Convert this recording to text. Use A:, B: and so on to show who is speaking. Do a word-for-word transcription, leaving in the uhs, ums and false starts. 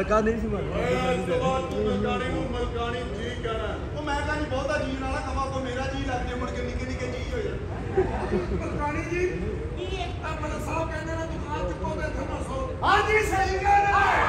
A: ਮਲਕਾ ਨਹੀਂ ਸੀ ਮਲਕਾ
B: ਮਲਕਾਣੀ ਨੂੰ ਮਲਕਾਣੀ ਜੀ ਕਹਿਣਾ ਉਹ ਮੈਂ ਕਹਿੰਦੀ ਬਹੁਤਾ ਜੀਣ ਵਾਲਾ ਕਮਾ ਕੋ ਮੇਰਾ ਜੀ ਲੱਗ ਜੇ ਮੁੜ ਕੇ ਨਿੱਕੇ ਨਿੱਕੇ ਜੀ ਹੋ ਜਾਣ ਮਲਕਾਣੀ ਜੀ ਕੀ ਆਪਣਾ ਸਾਹਿਬ ਕਹਿੰਦੇ ਨੇ ਦੁਕਾਨ ਚੁੱਕੋਗੇ ਤੁਹਾਨੂੰ ਸੌ ਹਾਂਜੀ ਸਹੀ ਗੱਲ ਹੈ